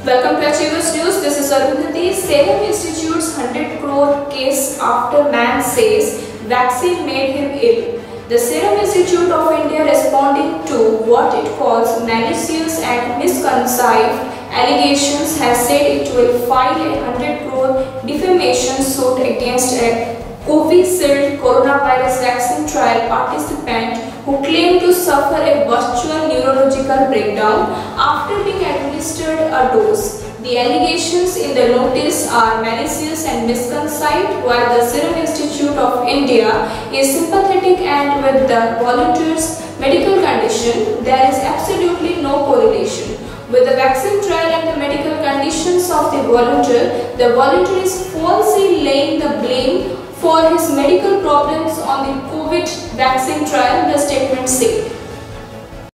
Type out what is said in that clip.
Welcome to ExclusiveNews. This is Arundhati. Serum Institute's 100 crore case after man says vaccine made him ill. The Serum Institute of India, responding to what it calls malicious and misconceived allegations, has said it will file a 100 crore defamation suit against a Covishield coronavirus vaccine trial participant who claimed to suffer a virtual neurological breakdown after being administered a dose. The allegations in the notice are malicious and misconceived. While the Serum Institute of India is sympathetic and with the volunteer's medical condition, there is absolutely no correlation with the vaccine trial and the medical conditions of the volunteer is falsely laying the blame for his medical problems on the COVID vaccine trial, the statement said.